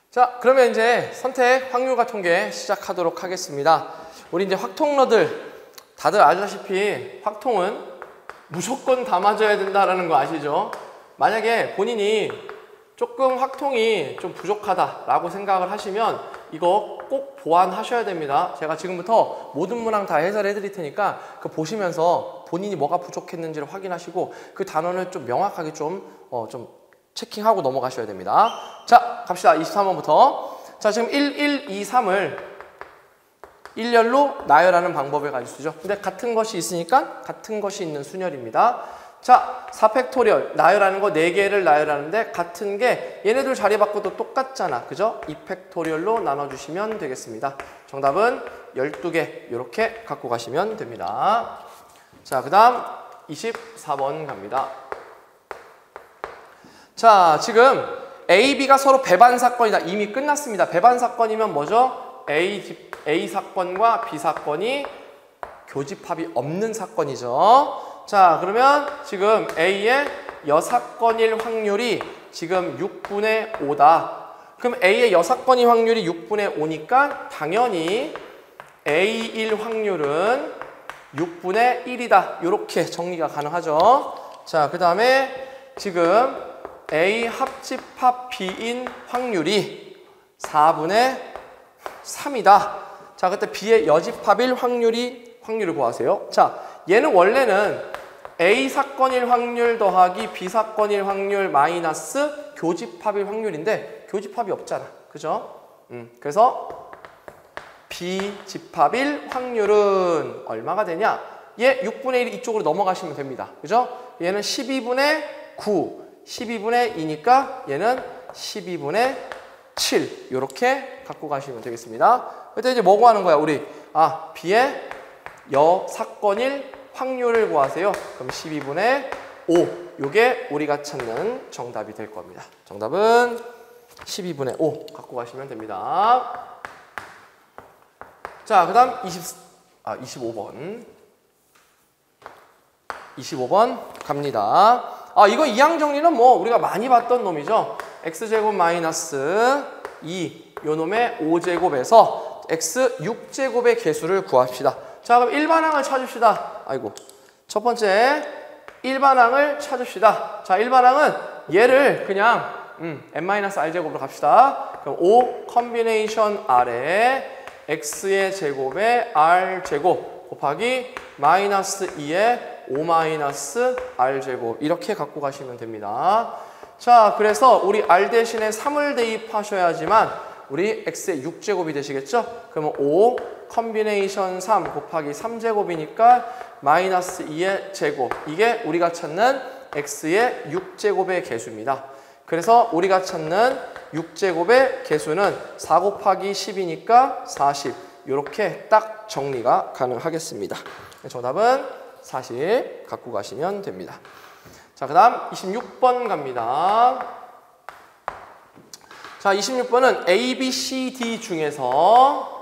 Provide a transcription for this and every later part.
자, 그러면 이제 선택 확률과 통계 시작하도록 하겠습니다. 우리 이제 확통러들 다들 아시다시피 확통은 무조건 다 맞아야 된다라는 거 아시죠? 만약에 본인이 조금 확통이 좀 부족하다라고 생각을 하시면 이거 꼭 보완하셔야 됩니다. 제가 지금부터 모든 문항 다 해설해 드릴 테니까 그 보시면서 본인이 뭐가 부족했는지를 확인하시고 그 단원을 좀 명확하게 좀 체킹하고 넘어가셔야 됩니다. 자, 갑시다. 23번부터. 자, 지금 1, 1, 2, 3을 일렬로 나열하는 방법을 가지고 쓰죠. 근데 같은 것이 있으니까 같은 것이 있는 순열입니다. 자, 4팩토리얼 나열하는 거 4개를 나열하는데 같은 게 얘네들 자리 바꿔도 똑같잖아. 그죠? 2팩토리얼로 나눠주시면 되겠습니다. 정답은 12개 이렇게 갖고 가시면 됩니다. 자, 그 다음 24번 갑니다. 자, 지금 A, B가 서로 배반 사건이다. 이미 끝났습니다. 배반 사건이면 뭐죠? A 사건과 B 사건이 교집합이 없는 사건이죠. 자, 그러면 지금 A의 여사건일 확률이 지금 6분의 5다. 그럼 A의 여사건일 확률이 6분의 5니까 당연히 A1 확률은 6분의 1이다. 이렇게 정리가 가능하죠. 자, 그 다음에 지금 A 합집합 B인 확률이 4분의 3이다. 자, 그때 B의 여집합일 확률을 구하세요. 자, 얘는 원래는 A 사건일 확률 더하기 B 사건일 확률 마이너스 교집합일 확률인데 교집합이 없잖아. 그죠? 그래서 B 집합일 확률은 얼마가 되냐? 얘 6분의 1 이쪽으로 넘어가시면 됩니다. 그죠? 얘는 12분의 9, 12분의 2니까 얘는 12분의 7 이렇게 갖고 가시면 되겠습니다. 그때 이제 뭐 구하는 거야? 우리 B의 여사건일 확률을 구하세요. 그럼 12분의 5 요게 우리가 찾는 정답이 될 겁니다. 정답은 12분의 5 갖고 가시면 됩니다. 자, 그 다음 25번 25번 갑니다. 이거 이항 정리는 뭐 우리가 많이 봤던 놈이죠. x제곱 마이너스 2 요 놈의 5제곱에서 x 6제곱의 개수를 구합시다. 자, 그럼 일반항을 찾읍시다. 아이고, 첫 번째 일반항을 찾읍시다. 자, 일반항은 얘를 그냥 n-r제곱으로 갑시다. 그럼 5 컨비네이션 r에 x의 제곱에 r제곱 곱하기 마이너스 2에 5 마이너스 r제곱 이렇게 갖고 가시면 됩니다. 자, 그래서 우리 r 대신에 3을 대입하셔야지만 우리 x의 6제곱이 되시겠죠? 그러면 5 컨비네이션 3 곱하기 3제곱이니까 마이너스 2의 제곱. 이게 우리가 찾는 x의 6제곱의 개수입니다. 그래서 우리가 찾는 6제곱의 개수는 4 곱하기 10이니까 40. 이렇게 딱 정리가 가능하겠습니다. 정답은 40 갖고 가시면 됩니다. 자, 그 다음 26번 갑니다. 자, 26번은 A, B, C, D 중에서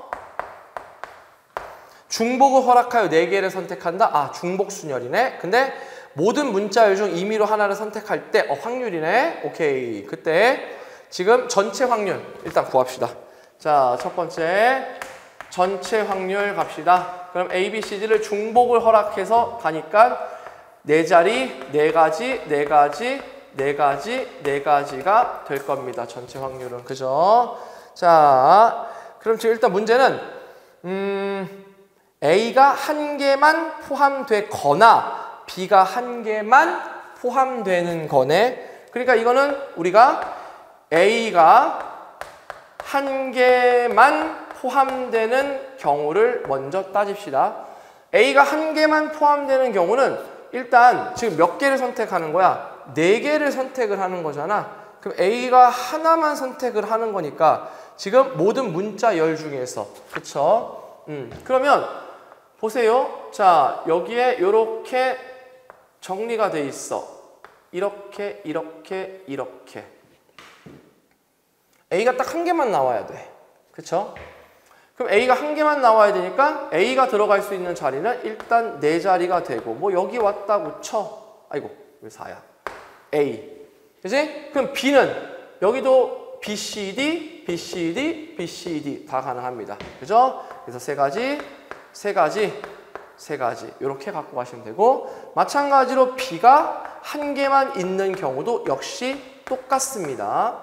중복을 허락하여 4개를 선택한다. 중복순열이네. 근데 모든 문자열 중 임의로 하나를 선택할 때 확률이네. 오케이. 그때 지금 전체 확률 일단 구합시다. 자, 첫 번째 전체 확률 갑시다. 그럼 A, B, C, D를 중복을 허락해서 가니까 4자리, 4가지, 4가지, 4가지, 4가지가 될 겁니다. 전체 확률은. 그죠? 자, 그럼 지금 일단 문제는 A가 1개만 포함되거나 B가 1개만 포함되는 거네. 그러니까 이거는 우리가 A가 1개만 포함되는 경우를 먼저 따집시다. A가 1개만 포함되는 경우는 일단 지금 몇 개를 선택하는 거야? 4개를 선택을 하는 거잖아. 그럼 A가 하나만 선택을 하는 거니까 지금 모든 문자 열 중에서 그쵸? 그러면 보세요. 자, 여기에 이렇게 정리가 돼 있어. 이렇게 이렇게 이렇게 A가 딱 1개만 나와야 돼. 그쵸? 그럼 A가 1개만 나와야 되니까 A가 들어갈 수 있는 자리는 일단 4자리가 되고 뭐 여기 왔다고 쳐. 아이고 왜 4야? A. 그치? 그럼 B는 여기도 B, C, D, BCD, BCD 다 가능합니다. 그죠? 그래서 세 가지 이렇게 갖고 가시면 되고, 마찬가지로 B가 한 개만 있는 경우도 역시 똑같습니다.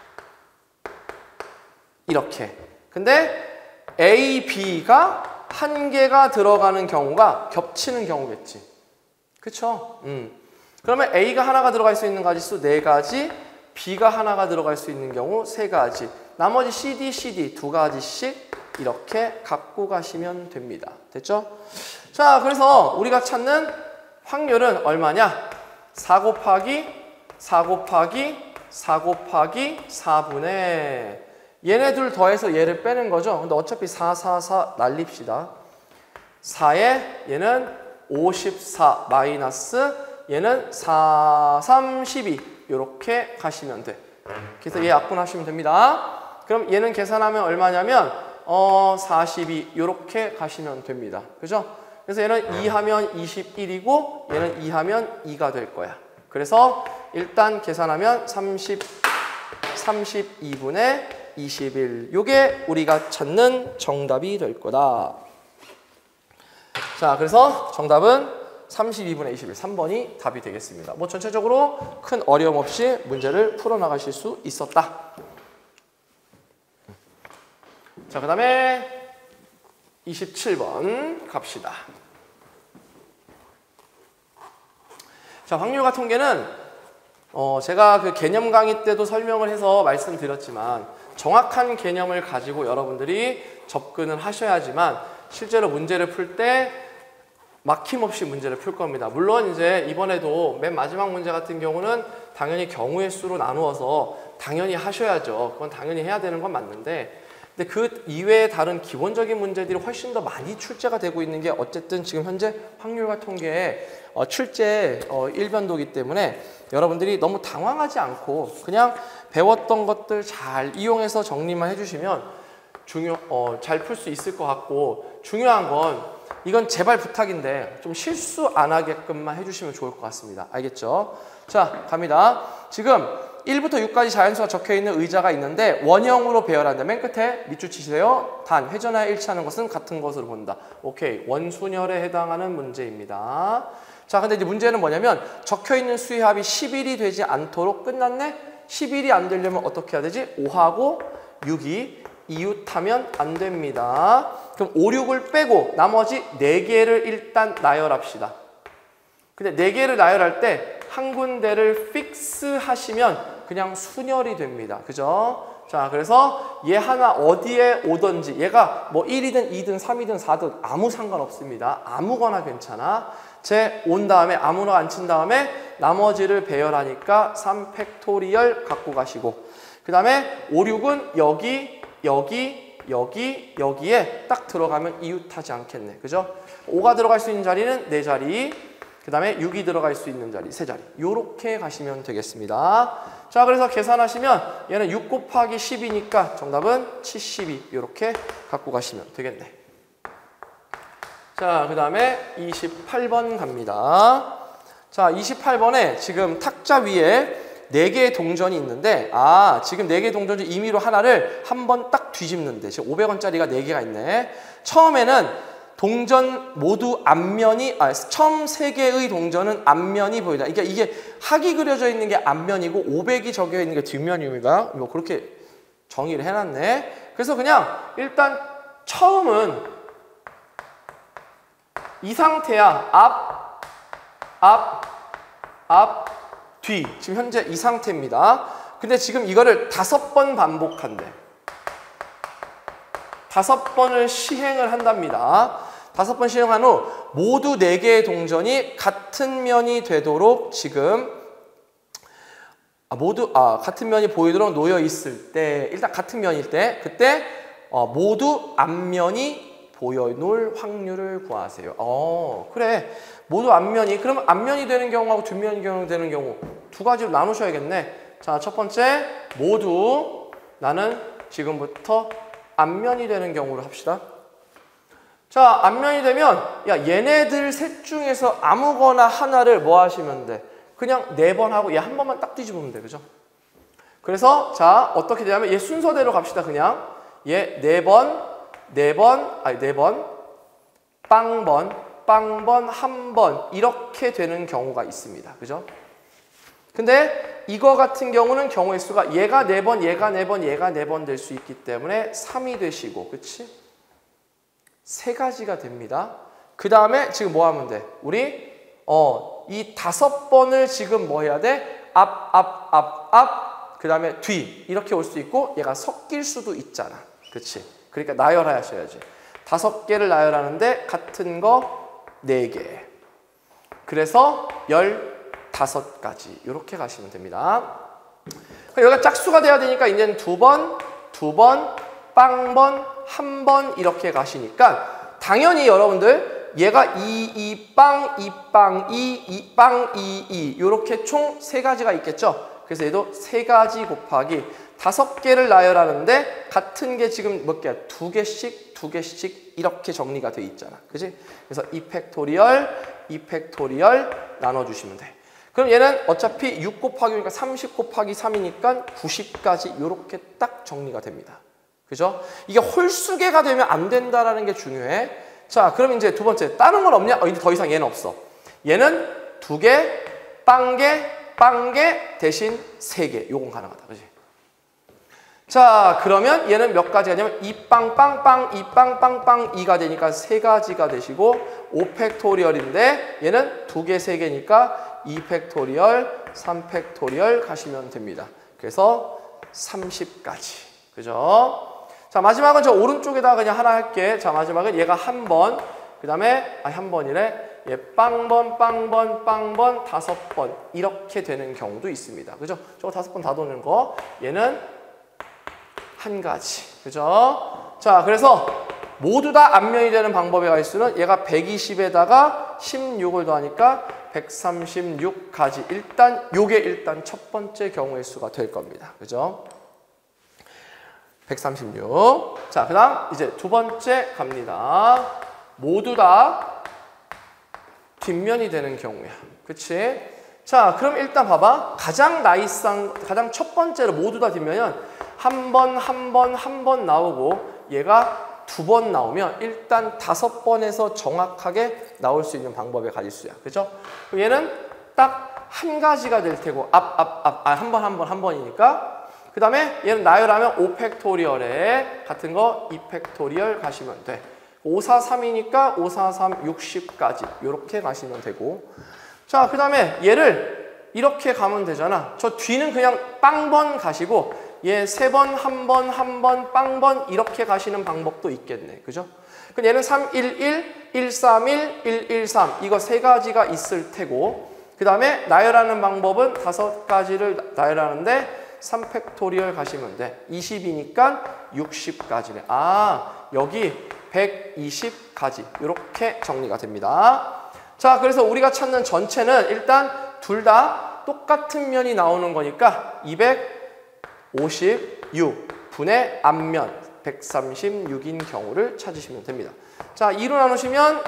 이렇게. 근데 A, B가 한 개가 들어가는 경우가 겹치는 경우겠지. 그쵸? 그러면 A가 하나가 들어갈 수 있는 가지수 4가지, B가 하나가 들어갈 수 있는 경우 3가지, 나머지 CD, CD 2가지씩 이렇게 갖고 가시면 됩니다. 됐죠? 자, 그래서 우리가 찾는 확률은 얼마냐? 4 곱하기 4 곱하기 4 곱하기 4분의 얘네 둘 더해서 얘를 빼는 거죠. 근데 어차피 4, 4, 4 날립시다. 4에 얘는 54 마이너스 얘는 4, 3, 12 이렇게 가시면 돼. 그래서 얘 약분하시면 됩니다. 그럼 얘는 계산하면 얼마냐면 42 이렇게 가시면 됩니다. 그죠? 그래서 얘는 2 하면 21이고 얘는 2 하면 2가 될 거야. 그래서 일단 계산하면 32분의 21. 요게 우리가 찾는 정답이 될 거다. 자, 그래서 정답은 32분의 21, 3번이 답이 되겠습니다. 뭐 전체적으로 큰 어려움 없이 문제를 풀어나가실 수 있었다. 자, 그 다음에 27번 갑시다. 자, 확률과 통계는 제가 그 개념 강의 때도 설명을 해서 말씀드렸지만 정확한 개념을 가지고 여러분들이 접근을 하셔야지만 실제로 문제를 풀 때 막힘없이 문제를 풀 겁니다. 물론 이제 이번에도 맨 마지막 문제 같은 경우는 당연히 경우의 수로 나누어서 당연히 하셔야죠. 그건 당연히 해야 되는 건 맞는데, 근데 그 이외에 다른 기본적인 문제들이 훨씬 더 많이 출제가 되고 있는 게 어쨌든 지금 현재 확률과 통계의 출제 일변도이기 때문에 여러분들이 너무 당황하지 않고 그냥 배웠던 것들 잘 이용해서 정리만 해주시면 잘 풀 수 있을 것 같고, 중요한 건 이건 제발 부탁인데 좀 실수 안 하게끔만 해주시면 좋을 것 같습니다. 알겠죠? 자, 갑니다. 지금 1부터 6까지 자연수가 적혀있는 의자가 있는데 원형으로 배열한다. 맨 끝에 밑줄 치세요. 단, 회전하여 일치하는 것은 같은 것으로 본다. 오케이. 원순열에 해당하는 문제입니다. 자, 근데 이제 문제는 뭐냐면 적혀있는 수의 합이 11이 되지 않도록 끝났네? 11이 안 되려면 어떻게 해야 되지? 5하고 6이 이웃하면 안 됩니다. 그럼 5, 6을 빼고 나머지 4개를 일단 나열합시다. 근데 4개를 나열할 때 한 군데를 픽스 하시면 그냥 순열이 됩니다. 그죠? 자, 그래서 얘 하나 어디에 오든지 얘가 뭐 1이든 2든 3이든 4든 아무 상관없습니다. 아무거나 괜찮아. 제 온 다음에 아무나 안 친 다음에 나머지를 배열하니까 3팩토리얼 갖고 가시고, 그 다음에 5, 6은 여기에 딱 들어가면 이웃하지 않겠네. 그죠? 5가 들어갈 수 있는 자리는 4자리, 그 다음에 6이 들어갈 수 있는 자리 3자리. 요렇게 가시면 되겠습니다. 자, 그래서 계산하시면 얘는 6 곱하기 10이니까 정답은 72 요렇게 갖고 가시면 되겠네. 자, 그 다음에 28번 갑니다. 자, 28번에 지금 탁자 위에 4개의 동전이 있는데, 지금 4개의 동전 중 임의로 하나를 한번 딱 뒤집는데, 지금 500원짜리가 4개가 있네. 처음에는 동전 모두 앞면이, 처음 3개의 동전은 앞면이 보인다. 이게 학이 그려져 있는 게 앞면이고 500이 적혀 있는 게 뒷면입니다. 뭐 그렇게 정의를 해놨네. 그래서 그냥 일단 처음은 이 상태야. 앞, 뒤. 지금 현재 이 상태입니다. 근데 지금 이거를 5번 반복한대. 5번을 시행을 한답니다. 5번 시행한 후 모두 4개의 동전이 같은 면이 되도록 지금 같은 면이 보이도록 놓여 있을 때, 일단 같은 면일 때 그때 모두 앞면이 보여놓을 확률을 구하세요. 그래. 모두 앞면이, 그럼 앞면이 되는 경우하고 뒷면이 되는 경우 2가지로 나누셔야겠네. 자, 첫 번째 모두 나는 지금부터 앞면이 되는 경우를 합시다. 자, 앞면이 되면 얘네들 셋 중에서 아무거나 하나를 뭐 하시면 돼? 그냥 4번 하고 얘 한 번만 딱 뒤집으면 돼. 그죠? 그래서 자 어떻게 되냐면 얘 순서대로 갑시다. 그냥 얘 4번, 4번, 빵번, 1번 이렇게 되는 경우가 있습니다. 그죠? 근데 이거 같은 경우는 경우의 수가 얘가 4번, 얘가 4번, 얘가 4번 될 수 있기 때문에 3이 되시고, 그치? 3가지가 됩니다. 그 다음에 지금 뭐 하면 돼? 우리 이 5번을 지금 뭐 해야 돼? 앞, 그 다음에 뒤 이렇게 올 수 있고 얘가 섞일 수도 있잖아. 그치? 그러니까 나열하셔야지. 5개를 나열하는데 같은 거 4개. 그래서 15가지 이렇게 가시면 됩니다. 여기가 짝수가 돼야 되니까 이제는 2번, 빵번, 1번 이렇게 가시니까 당연히 여러분들 얘가 2빵, 2빵, 2빵, 2 이렇게 총 3가지가 있겠죠. 그래서 얘도 3가지 곱하기 5개를 나열하는데 같은 게 지금 몇 개야? 2개씩 이렇게 정리가 돼 있잖아. 그지? 그래서 2팩토리얼 나눠주시면 돼. 그럼 얘는 어차피 6 곱하기 그러니까 30 곱하기 3이니까 90까지 이렇게 딱 정리가 됩니다. 그죠? 이게 홀수계가 되면 안 된다라는 게 중요해. 자, 그럼 이제 두 번째 다른 건 없냐? 이제 더 이상 얘는 없어. 얘는 2개, 빵개 대신 3개. 요건 가능하다. 그지? 자, 그러면 얘는 몇 가지가 되냐면 2빵빵빵, 2빵빵빵, 2가 되니까 3가지가 되시고 5팩토리얼인데 얘는 2개, 3개니까 2팩토리얼, 3팩토리얼 가시면 됩니다. 그래서 30가지. 그죠? 자, 마지막은 저 오른쪽에다가 그냥 하나 할게. 자, 마지막은 얘가 1번, 그 다음에, 한 번이래. 얘 빵번, 5번 이렇게 되는 경우도 있습니다. 그죠? 저거 5번 다 도는 거. 얘는 1가지. 그죠? 자, 그래서 모두 다 앞면이 되는 방법의 가지수는 얘가 120에다가 16을 더하니까 136가지. 요게 일단 첫 번째 경우의 수가 될 겁니다. 그죠? 136. 자, 그 다음 이제 두 번째 갑니다. 모두 다 뒷면이 되는 경우야. 그치? 자, 그럼 일단 봐봐. 가장 첫 번째로 모두 다 뒷면은 한 번 나오고 얘가 2번 나오면 일단 5번에서 정확하게 나올 수 있는 방법의 가지수야. 그죠? 그럼 얘는 딱 한 가지가 될 테고 한 번이니까 그 다음에 얘는 나열하면 5팩토리얼에 같은 거 2팩토리얼 가시면 돼. 5, 4, 3이니까 5, 4, 3, 60까지 이렇게 가시면 되고 자, 그 다음에 얘를 이렇게 가면 되잖아. 저 뒤는 그냥 빵번 가시고 얘 3번, 1번, 빵번 이렇게 가시는 방법도 있겠네. 그죠? 그럼 얘는 311, 131, 113 이거 3가지가 있을 테고 그 다음에 나열하는 방법은 5가지를 나열하는데 3팩토리얼 가시면 돼. 20이니까 60가지네. 아, 여기 120가지 이렇게 정리가 됩니다. 자, 그래서 우리가 찾는 전체는 일단 둘 다 똑같은 면이 나오는 거니까 256분의 앞면 136인 경우를 찾으시면 됩니다. 자, 2로 나누시면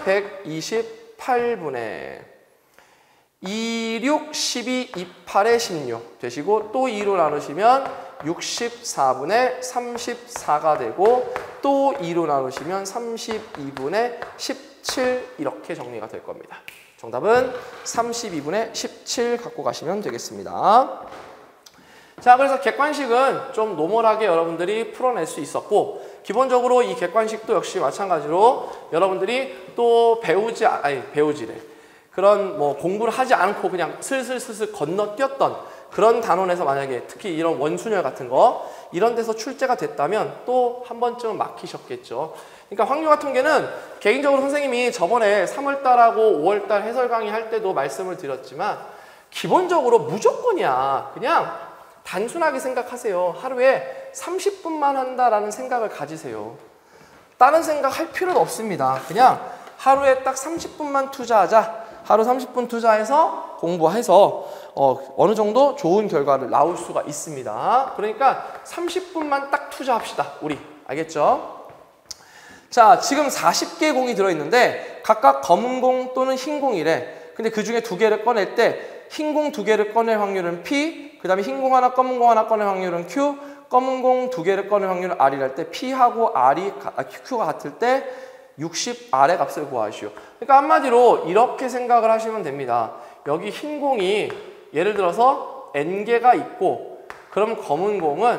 128분의 26, 12, 28에 16 되시고 또 2로 나누시면 64분의 34가 되고 또 2로 나누시면 32분의 17 이렇게 정리가 될 겁니다. 정답은 32분의 17 갖고 가시면 되겠습니다. 자, 그래서 객관식은 좀 노멀하게 여러분들이 풀어낼 수 있었고 기본적으로 이 객관식도 역시 마찬가지로 여러분들이 또 배우지래. 그런 뭐 공부를 하지 않고 그냥 슬슬 건너뛰었던 그런 단원에서 만약에 특히 이런 원순열 같은 거 이런 데서 출제가 됐다면 또 한 번쯤은 막히셨겠죠. 그러니까 확률과 통계는 개인적으로 선생님이 저번에 3월달하고 5월달 해설 강의 할 때도 말씀을 드렸지만 기본적으로 무조건이야. 그냥 단순하게 생각하세요. 하루에 30분만 한다라는 생각을 가지세요. 다른 생각 할 필요는 없습니다. 그냥 하루에 딱 30분만 투자하자. 하루 30분 투자해서 공부해서 어느 정도 좋은 결과를 나올 수가 있습니다. 그러니까 30분만 딱 투자합시다. 우리. 알겠죠? 자, 지금 40개 공이 들어있는데 각각 검은 공 또는 흰 공이래. 근데 그 중에 2개를 꺼낼 때 흰 공 2개를 꺼낼 확률은 P, 그 그 다음에 흰 공 하나, 검은 공 하나 꺼낼 확률은 Q, 검은 공 두 개를 꺼낼 확률은 R이랄 때 P하고 Q가 같을 때 60R의 값을 구하시오. 그러니까 한마디로 이렇게 생각을 하시면 됩니다. 여기 흰 공이 예를 들어서 N개가 있고 그럼 검은 공은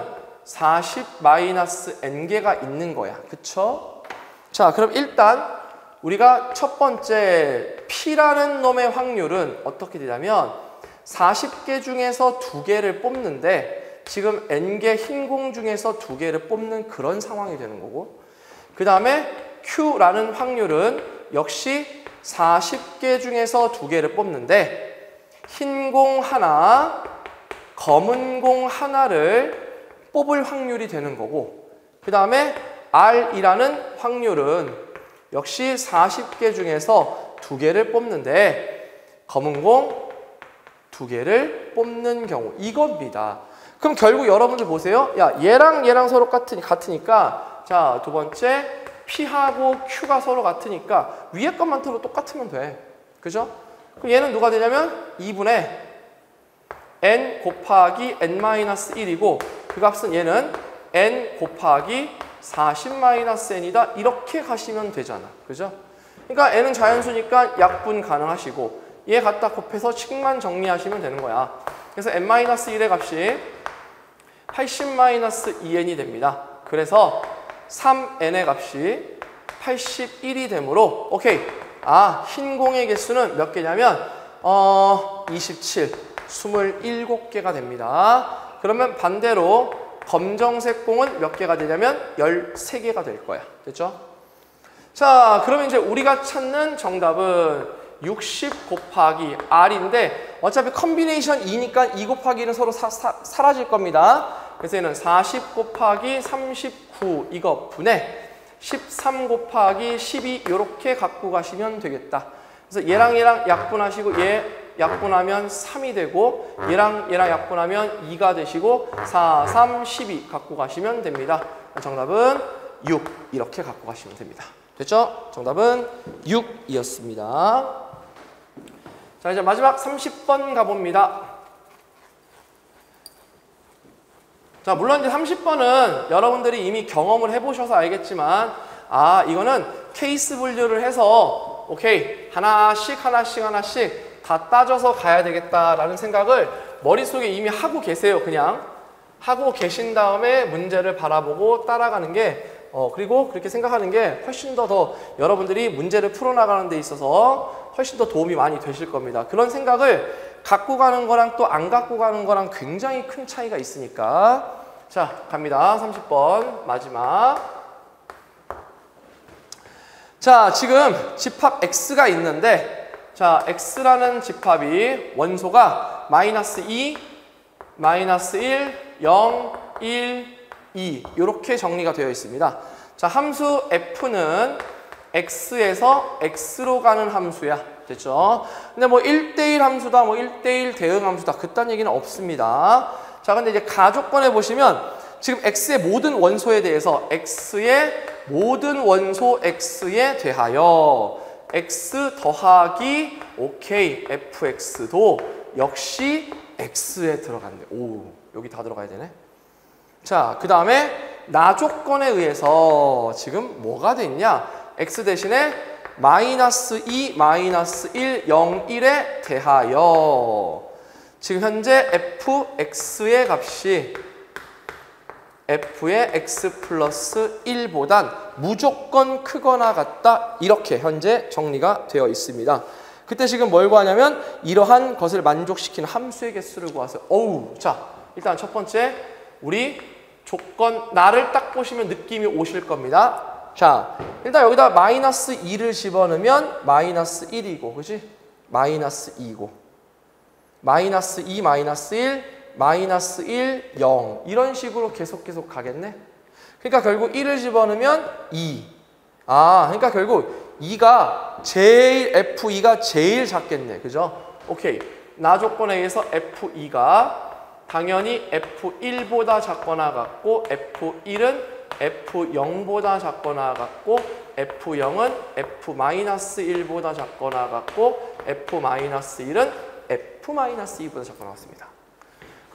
40-N개가 있는 거야. 그쵸? 자, 그럼 일단 우리가 첫 번째 P라는 놈의 확률은 어떻게 되냐면 40개 중에서 2개를 뽑는데 지금 N개 흰 공 중에서 2개를 뽑는 그런 상황이 되는 거고, 그 다음에 Q라는 확률은 역시 40개 중에서 2개를 뽑는데 흰 공 하나, 검은 공 하나를 뽑을 확률이 되는 거고, 그 다음에 R이라는 확률은 역시 40개 중에서 2개를 뽑는데 검은 공 2개를 뽑는 경우, 이겁니다. 그럼 결국 여러분들 보세요. 야, 얘랑 서로 같으니까 자, 두 번째 P하고 Q가 서로 같으니까 위에 것만 서로 똑같으면 돼. 그죠? 그럼 얘는 누가 되냐면 2분의 N 곱하기 N-1이고 그 값은 얘는 N 곱하기 40-N이다. 이렇게 가시면 되잖아. 그죠? 그러니까 N은 자연수니까 약분 가능하시고 얘 갖다 곱해서 식만 정리하시면 되는 거야. 그래서 N-1의 값이 80-2N이 됩니다. 그래서 3N의 값이 81이 되므로 오케이. 아, 흰 공의 개수는 몇 개냐면 27, 27개가 됩니다. 그러면 반대로 검정색 공은 몇 개가 되냐면 13개가 될 거야. 됐죠? 자, 그러면 이제 우리가 찾는 정답은 60 곱하기 R인데 어차피 컨비네이션 2니까 2 곱하기 1은 서로 사라질 겁니다. 그래서 얘는 40 곱하기 39 이거 분해 13 곱하기 12 이렇게 갖고 가시면 되겠다. 그래서 얘랑 약분하시고 얘 약분하면 3이 되고 얘랑 약분하면 2가 되시고 4, 3, 12 갖고 가시면 됩니다. 정답은 6 이렇게 갖고 가시면 됩니다. 됐죠? 정답은 6이었습니다. 자, 이제 마지막 30번 가봅니다. 자, 물론 이제 30번은 여러분들이 이미 경험을 해보셔서 알겠지만 아, 이거는 케이스 분류를 해서 오케이, 하나씩 다 따져서 가야 되겠다라는 생각을 머릿속에 이미 하고 계세요. 그냥 하고 계신 다음에 문제를 바라보고 따라가는 게 그리고 그렇게 생각하는 게 훨씬 더 여러분들이 문제를 풀어나가는 데 있어서 훨씬 더 도움이 많이 되실 겁니다. 그런 생각을 갖고 가는 거랑 또 안 갖고 가는 거랑 굉장히 큰 차이가 있으니까. 자, 갑니다. 30번 마지막. 자, 지금 집합 X가 있는데 자, X라는 집합이 원소가 -2, -1, 0, 1, 2 이렇게 정리가 되어 있습니다. 자, 함수 F는 X에서 X로 가는 함수야. 됐죠? 근데 뭐 1대1 함수다, 뭐 1대1 대응 함수다 그딴 얘기는 없습니다. 자, 근데 이제 가족권에 보시면 지금 X의 모든 원소에 대해서 X의 모든 원소 X에 대하여 X 더하기 오케이 FX도 역시 X에 들어간대. 오, 여기 다 들어가야 되네. 자, 그 다음에 나조건에 의해서 지금 뭐가 됐냐? X 대신에 -2, -1, 0, 1에 대하여 지금 현재 fx의 값이 f의 x 플러스 1보단 무조건 크거나 같다. 이렇게 현재 정리가 되어 있습니다. 그때 지금 뭘 구하냐면 이러한 것을 만족시키는 함수의 개수를 구하세요. 어우, 자, 일단 첫 번째 우리 조건 나를 딱 보시면 느낌이 오실 겁니다. 자, 일단 여기다 -2를 집어넣으면 -1이고, 그지? -2고, -2, -1, -1, 0 이런 식으로 계속 가겠네. 그러니까 결국 1을 집어넣으면 2. 아, 그러니까 결국 2가 제일 F2가 제일 작겠네, 그죠? 오케이. 나 조건에 의해서 F2가 당연히 F1보다 작거나 같고 F1은 F0보다 작거나 같고 F0은 F-1보다 작거나 같고 F-1은 F-2보다 작거나 같습니다.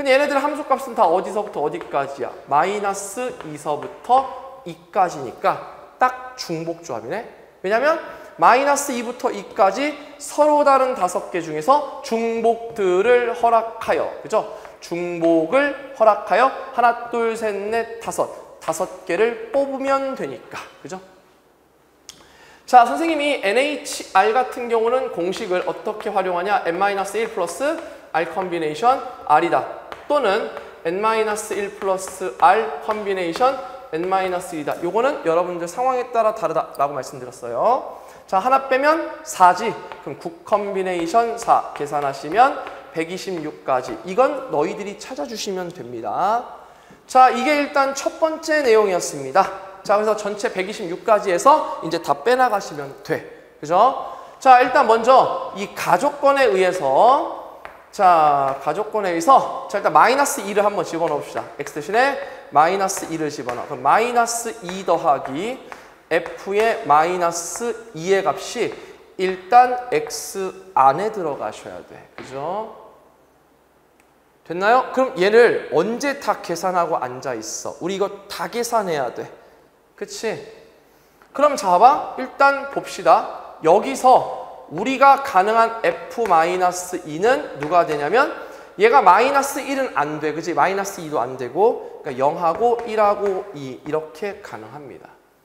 근데 얘네들 함수값은 다 어디서부터 어디까지야? 마이너스 2서부터 2까지니까 딱 중복조합이네. 왜냐면 마이너스 2부터 2까지 서로 다른 5개 중에서 중복들을 허락하여, 그죠? 중복을 허락하여 하나, 둘, 셋, 넷, 다섯 개를 뽑으면 되니까, 그죠? 자, 선생님이 NHR 같은 경우는 공식을 어떻게 활용하냐? n-1 플러스 R 컨비네이션 R이다. 또는 n-1 플러스 R 컨비네이션 n-1이다. 요거는 여러분들 상황에 따라 다르다라고 말씀드렸어요. 자, 하나 빼면 4지. 그럼 9 컨비네이션 4 계산하시면 126까지. 이건 너희들이 찾아주시면 됩니다. 자, 이게 일단 첫 번째 내용이었습니다. 자, 그래서 전체 126까지 해서 이제 다 빼나가시면 돼. 그죠? 자, 일단 먼저 이 가족권에 의해서, 자, 일단 마이너스 2를 한번 집어넣읍시다. x 대신에 마이너스 2를 집어넣어. 그럼 마이너스 2 더하기 f의 마이너스 2의 값이 일단 x 안에 들어가셔야 돼. 그죠? 됐나요? 그럼 얘를 언제 다 계산하고 앉아 있어? 우리 이거 다 계산해야 돼. 그치? 그럼 자, 봐봐. 일단 봅시다. 여기서 우리가 가능한 f-2는 누가 되냐면 얘가 마이너스 1은 안 돼. 그치? 마이너스 2도 안 되고, 그러니까 0하고 1하고 2 이렇게 가능합니다.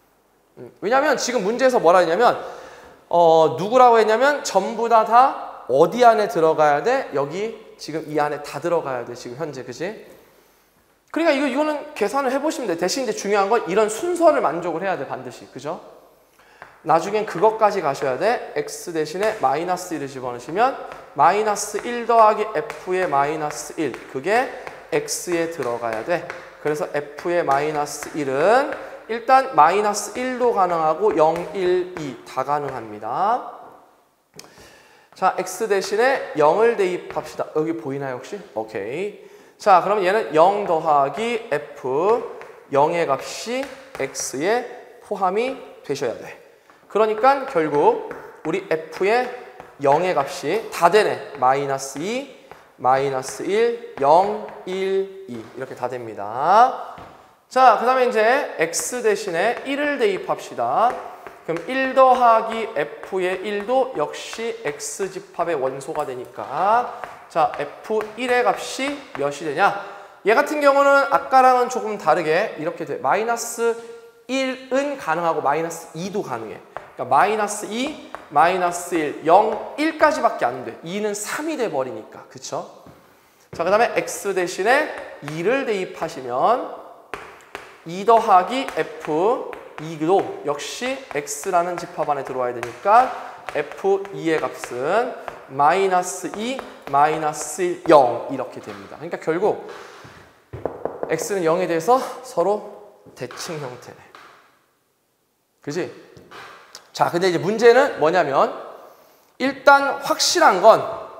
왜냐면 지금 문제에서 뭐라 했냐면 누구라고 했냐면 전부 다 어디 안에 들어가야 돼? 여기 지금 이 안에 다 들어가야 돼. 지금 현재. 그치? 그러니까 이거는 계산을 해보시면 돼. 대신 이제 중요한 건 이런 순서를 만족을 해야 돼. 반드시. 그죠? 나중엔 그것까지 가셔야 돼. x 대신에 마이너스 1을 집어넣으시면 마이너스 1 더하기 f의 마이너스 1. 그게 x에 들어가야 돼. 그래서 f의 마이너스 1은 일단 마이너스 1도 가능하고 0, 1, 2 다 가능합니다. 자, x 대신에 0을 대입합시다. 여기 보이나요 혹시? 오케이. 자, 그러면 얘는 0 더하기 f 0의 값이 x에 포함이 되셔야 돼. 그러니까 결국 우리 f의 0의 값이 다 되네. 마이너스 2, 마이너스 1, 0, 1, 2 이렇게 다 됩니다. 자, 그 다음에 이제 x 대신에 1을 대입합시다. 그럼 1 더하기 f의 1도 역시 x 집합의 원소가 되니까 자, f1의 값이 몇이 되냐? 얘 같은 경우는 아까랑은 조금 다르게 이렇게 돼. 마이너스 1은 가능하고 마이너스 2도 가능해. 그러니까 마이너스 2, 마이너스 1, 0, 1까지밖에 안 돼. 2는 3이 돼버리니까. 그쵸? 자, 그 다음에 x 대신에 2를 대입하시면 2 더하기 f 2도 역시 x라는 집합 안에 들어와야 되니까 f2의 값은 마이너스 2, 마이너스 1, 0 이렇게 됩니다. 그러니까 결국 x는 0에 대해서 서로 대칭 형태네. 그지? 자, 근데 이제 문제는 뭐냐면 일단 확실한 건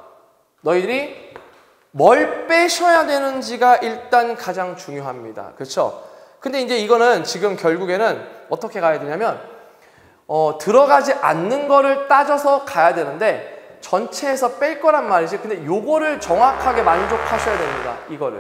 너희들이 뭘 빼셔야 되는지가 일단 가장 중요합니다. 그렇죠? 근데 이제 이거는 지금 결국에는 어떻게 가야 되냐면 들어가지 않는 거를 따져서 가야 되는데 전체에서 뺄 거란 말이지. 근데 요거를 정확하게 만족하셔야 됩니다. 이거를.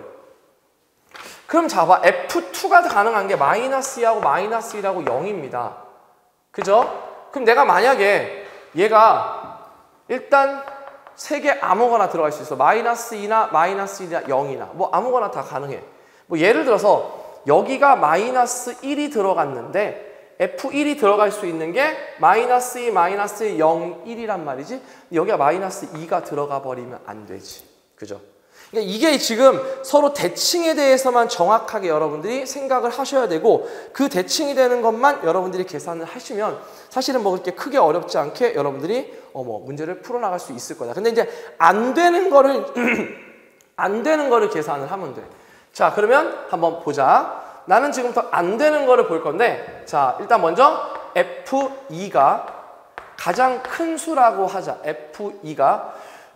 그럼 잡아. F2가 가능한 게 마이너스 2하고 마이너스 1하고 0입니다. 그죠? 그럼 내가 만약에 얘가 일단 3개 아무거나 들어갈 수 있어. 마이너스 2나 마이너스 1이나 0이나 뭐 아무거나 다 가능해. 뭐 예를 들어서 여기가 마이너스 1이 들어갔는데 F1이 들어갈 수 있는 게 마이너스 2, 마이너스 1, 0, 1이란 말이지. 여기가 마이너스 2가 들어가 버리면 안 되지. 그죠? 그러니까 이게 지금 서로 대칭에 대해서만 정확하게 여러분들이 생각을 하셔야 되고 그 대칭이 되는 것만 여러분들이 계산을 하시면 사실은 뭐 그렇게 크게 어렵지 않게 여러분들이 문제를 풀어나갈 수 있을 거다. 근데 이제 안 되는 거를 안 되는 거를 계산을 하면 돼. 자, 그러면 한번 보자. 나는 지금부터 안 되는 거를 볼 건데 자, 일단 먼저 F2가 가장 큰 수라고 하자. F2가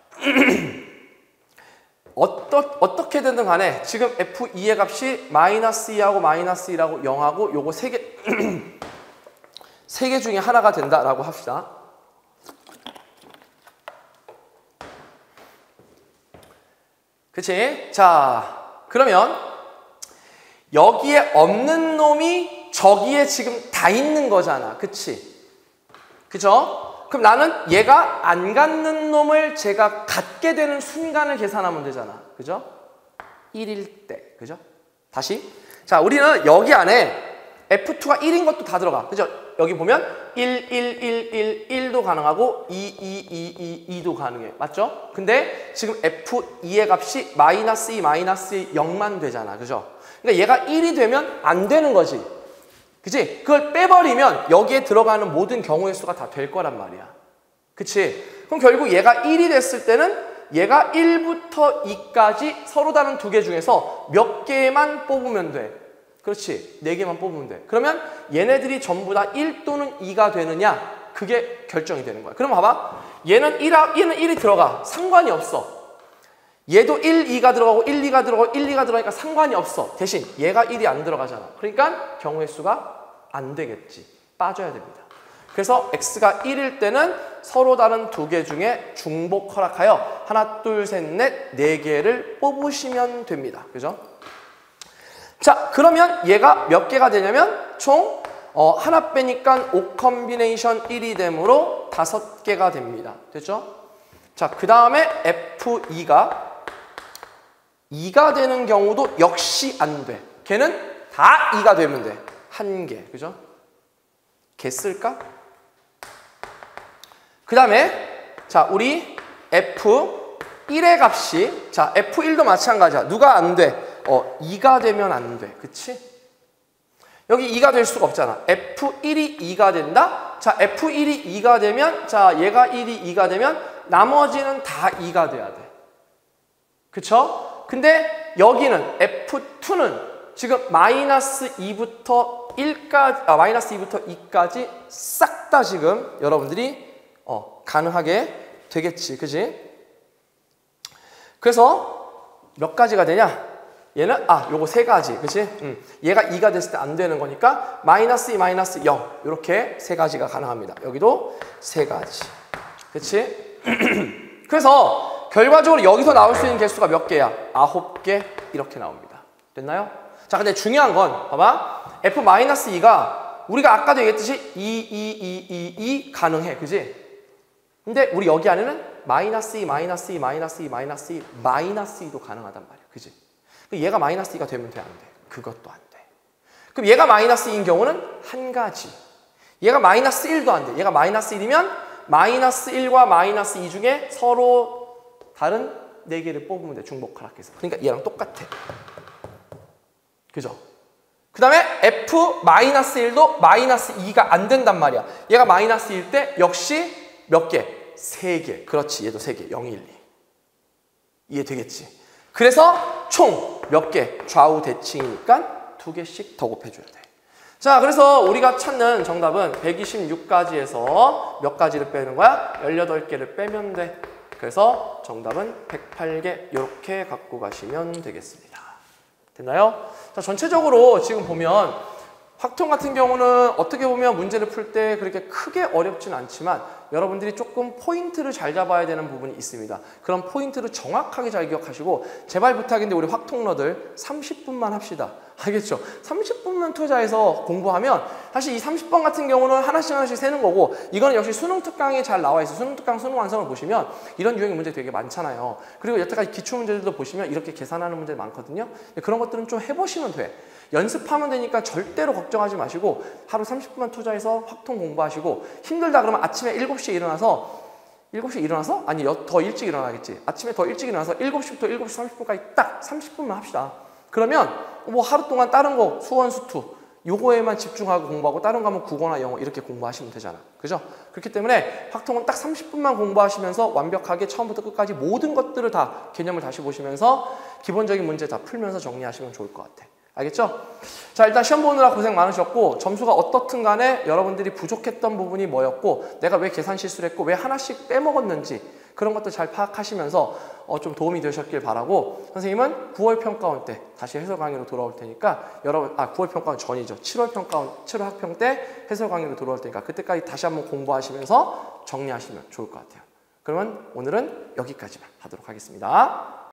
어떻게 되든 간에 지금 F2의 값이 마이너스 2하고 마이너스 1하고 0하고 요거 3개 중에 하나가 된다라고 합시다. 그치? 자, 그러면 여기에 없는 놈이 저기에 지금 다 있는 거잖아. 그치? 그죠? 그럼 나는 얘가 안 갖는 놈을 제가 갖게 되는 순간을 계산하면 되잖아. 그죠? 1일 때. 그죠? 다시. 자, 우리는 여기 안에 F2가 1인 것도 다 들어가. 그죠? 여기 보면 1, 1, 1, 1, 1도 가능하고 2, 2, 2, 2, 2도 가능해. 맞죠? 근데 지금 F2의 값이 마이너스 2, 마이너스 2, 0만 되잖아. 그죠? 그러니까 얘가 1이 되면 안 되는 거지. 그치? 그걸 빼버리면 여기에 들어가는 모든 경우의 수가 다 될 거란 말이야. 그치? 그럼 결국 얘가 1이 됐을 때는 얘가 1부터 2까지 서로 다른 두 개 중에서 몇 개만 뽑으면 돼. 그렇지. 4개만 뽑으면 돼. 그러면 얘네들이 전부 다 1 또는 2가 되느냐? 그게 결정이 되는 거야. 그럼 봐봐. 얘는 1이 들어가. 상관이 없어. 얘도 1, 2가 들어가고 1, 2가 들어가고 1, 2가 들어가니까 상관이 없어. 대신 얘가 1이 안 들어가잖아. 그러니까 경우의 수가 안 되겠지. 빠져야 됩니다. 그래서 x가 1일 때는 서로 다른 두 개 중에 중복 허락하여 하나, 둘, 셋, 넷, 4개를 뽑으시면 됩니다. 그죠? 자, 그러면 얘가 몇 개가 되냐면 총 하나 빼니까 5 컴비네이션 1이 되므로 5개가 됩니다. 됐죠? 자, 그 다음에 F2가 2가 되는 경우도 역시 안 돼. 걔는 다 2가 되면 돼. 1개. 그죠? 개 쓸까? 그 다음에 자, 우리 F1의 값이 자, F1도 마찬가지야. 누가 안 돼? 2가 되면 안 돼. 그치? 여기 2가 될 수가 없잖아. F1이 2가 된다? 자, F1이 2가 되면 자, 얘가 1이 2가 되면 나머지는 다 2가 돼야 돼. 그쵸? 근데 여기는 F2는 지금 마이너스 2부터 1까지, 마이너스 2부터 2까지 싹 다 지금 여러분들이 가능하게 되겠지. 그지? 그래서 몇 가지가 되냐? 얘는 요거 3가지. 그치? 얘가 2가 됐을 때 안 되는 거니까 마이너스 2, 마이너스 0 이렇게 3가지가 가능합니다. 여기도 3가지. 그치? 그래서 결과적으로 여기서 나올 수 있는 개수가 몇 개야? 9개 이렇게 나옵니다. 됐나요? 자, 근데 중요한 건 봐봐. F-2가 우리가 아까도 얘기했듯이 2 가능해. 그지? 근데 우리 여기 안에는 마이너스 2, 마이너스 2, 마이너스 2, 마이너스 2, 마이너스 2도 가능하단 말이야. 그지? 얘가 마이너스 2가 되면 돼? 안 돼? 그것도 안 돼. 그럼 얘가 마이너스 2인 경우는 1가지. 얘가 마이너스 1도 안 돼. 얘가 마이너스 1이면 마이너스 1과 마이너스 2 중에 서로 다른 4개를 뽑으면 돼. 중복 하락해서. 그러니까 얘랑 똑같아. 그죠? 그 다음에 F-1도 마이너스 2가 안 된단 말이야. 얘가 마이너스 1일 때 역시 몇 개? 3개. 그렇지. 얘도 3개. 0, 1, 2. 이해되겠지? 그래서 총 몇 개? 좌우 대칭이니까 2개씩 더 곱해줘야 돼. 자, 그래서 우리가 찾는 정답은 126가지에서 몇 가지를 빼는 거야? 18개를 빼면 돼. 그래서 정답은 108개 이렇게 갖고 가시면 되겠습니다. 됐나요? 자, 전체적으로 지금 보면 확통 같은 경우는 어떻게 보면 문제를 풀 때 그렇게 크게 어렵진 않지만 여러분들이 조금 포인트를 잘 잡아야 되는 부분이 있습니다. 그런 포인트를 정확하게 잘 기억하시고 제발 부탁인데 우리 확통러들 30분만 합시다. 알겠죠? 30분만 투자해서 공부하면 사실 이 30번 같은 경우는 하나씩 하나씩 세는 거고 이거는 역시 수능 특강에 잘 나와 있어요. 수능 특강 수능 완성을 보시면 이런 유형의 문제 되게 많잖아요. 그리고 여태까지 기출 문제들도 보시면 이렇게 계산하는 문제 많거든요. 그런 것들은 좀 해보시면 돼. 연습하면 되니까 절대로 걱정하지 마시고 하루 30분만 투자해서 확통 공부하시고 힘들다 그러면 아침에 7시에 일어나서 7시에 일어나서? 아니 더 일찍 일어나겠지. 아침에 더 일찍 일어나서 7시부터 7시 30분까지 딱 30분만 합시다. 그러면 뭐 하루 동안 다른 거 수원 수투 요거에만 집중하고 공부하고 다른 거 하면 국어나 영어 이렇게 공부하시면 되잖아. 그죠? 그렇기 때문에 확통은 딱 30분만 공부하시면서 완벽하게 처음부터 끝까지 모든 것들을 다 개념을 다시 보시면서 기본적인 문제 다 풀면서 정리하시면 좋을 것 같아. 알겠죠? 자, 일단 시험 보느라 고생 많으셨고 점수가 어떻든 간에 여러분들이 부족했던 부분이 뭐였고 내가 왜 계산 실수를 했고 왜 하나씩 빼먹었는지 그런 것들 잘 파악하시면서 좀 도움이 되셨길 바라고 선생님은 9월 평가원 때 다시 해설 강의로 돌아올 테니까 여러분 9월 평가원 전이죠. 7월 학평 때 해설 강의로 돌아올 테니까 그때까지 다시 한번 공부하시면서 정리하시면 좋을 것 같아요. 그러면 오늘은 여기까지만 하도록 하겠습니다.